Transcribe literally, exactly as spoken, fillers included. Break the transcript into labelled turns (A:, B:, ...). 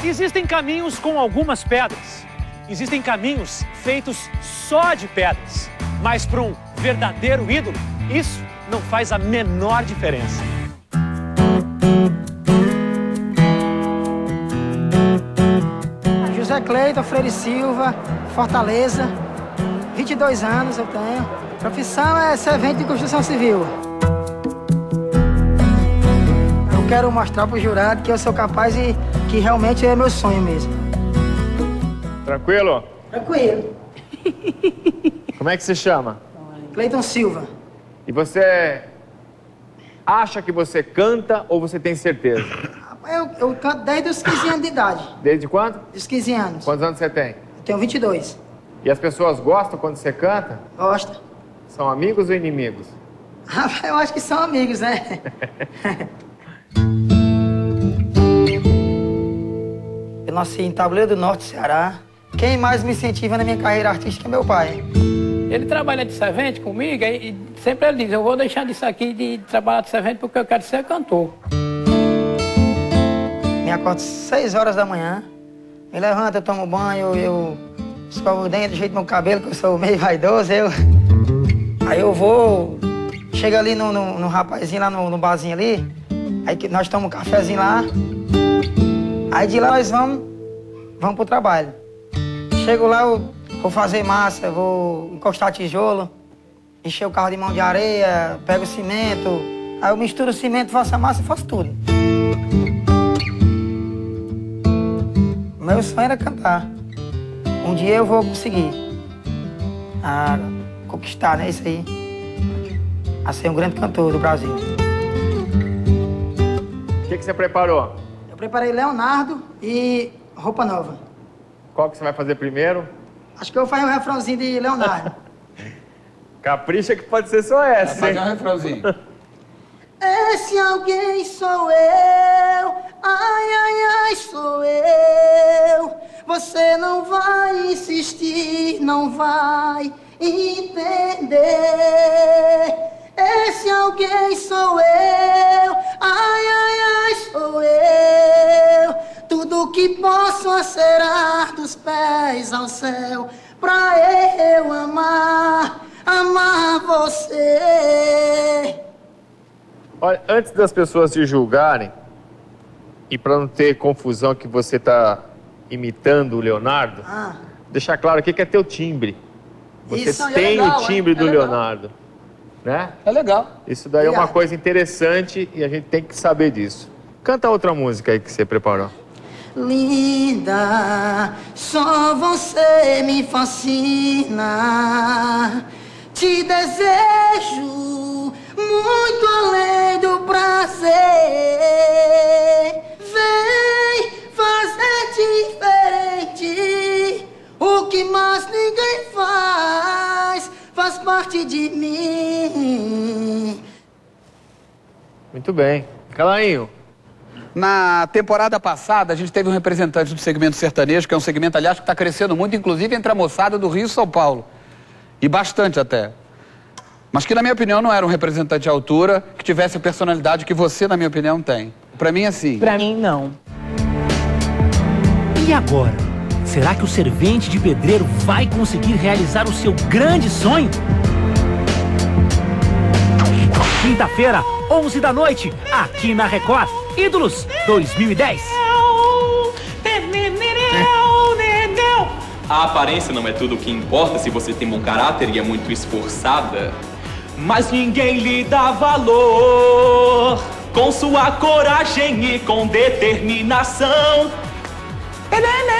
A: Existem caminhos com algumas pedras. Existem caminhos feitos só de pedras. Mas para um verdadeiro ídolo, isso não faz a menor diferença.
B: José Cleiton Freire Silva, Fortaleza. vinte e dois anos eu tenho. Profissão é servente de construção civil. Eu quero mostrar pro jurado que eu sou capaz e que realmente é meu sonho mesmo.
C: Tranquilo?
B: Tranquilo.
C: Como é que se chama?
B: Cleiton Silva.
C: E você acha que você canta ou você tem certeza?
B: Eu, eu canto desde os quinze anos de idade.
C: Desde quando?
B: Dos quinze anos.
C: Quantos anos você tem?
B: Eu tenho vinte e dois.
C: E as pessoas gostam quando você canta?
B: Gosta.
C: São amigos ou inimigos?
B: Eu acho que são amigos, né? Eu nasci em Tabuleiro do Norte, Ceará. Quem mais me incentiva na minha carreira artística é meu pai.
D: Ele trabalha de servente comigo e sempre ele diz, eu vou deixar disso aqui de trabalhar de servente porque eu quero ser cantor.
B: Me acordo seis horas da manhã, me levanto, eu tomo banho, eu escovo o dente, ajeito meu cabelo, que eu sou meio vaidoso, eu... Aí eu vou, chego ali no, no, no rapazinho, lá no, no barzinho ali, aí que nós tomamos um cafezinho lá, aí de lá nós vamos, vamos pro trabalho. Chego lá, eu vou fazer massa, vou encostar tijolo, encher o carro de mão de areia, pego o cimento, aí eu misturo o cimento, faço a massa e faço tudo. Meu sonho era cantar. Um dia eu vou conseguir a conquistar, né, isso aí, a ser um grande cantor do Brasil.
C: O que, que você preparou?
B: Eu preparei Leonardo e Roupa Nova.
C: Qual que você vai fazer primeiro?
B: Acho que eu vou fazer um refrãozinho de Leonardo.
C: Capricha que pode ser só essa,
E: Vai
C: hein?
E: fazer um refrãozinho.
B: Esse alguém sou eu, ai, ai, ai, sou eu. Você não vai insistir, não vai entender. Esse alguém sou eu, ai, ai, ai, sou eu. Tudo que posso acerar dos pés ao céu, pra eu amar, amar você.
C: Olha, antes das pessoas te julgarem, e para não ter confusão que você está imitando o Leonardo,
B: Ah.
C: deixar claro aqui que é teu timbre. Você
B: Isso é
C: tem
B: legal,
C: o timbre
B: hein?
C: do
B: É legal.
C: Leonardo, né?
E: É legal.
C: Isso daí é uma
B: Obrigado.
C: coisa interessante e a gente tem que saber disso. Canta outra música aí que você preparou.
B: Linda, só você me fascina. Te desejo muito além do prazer. Vem fazer diferente. O que mais ninguém faz, faz parte de mim.
C: Muito bem. Calainho.
E: Na temporada passada, a gente teve um representante do segmento sertanejo, que é um segmento, aliás, que está crescendo muito, inclusive entre a moçada do Rio e São Paulo. E bastante até. Mas que, na minha opinião, não era um representante à altura, que tivesse a personalidade que você, na minha opinião, tem. Pra mim, assim.
F: Pra mim, não.
A: E agora? Será que o servente de pedreiro vai conseguir realizar o seu grande sonho? Quinta-feira, onze da noite, aqui na Record, Ídolos dois mil e dez.
G: A aparência não é tudo o que importa se você tem bom caráter e é muito esforçada. Mas ninguém lhe dá valor com sua coragem e com determinação.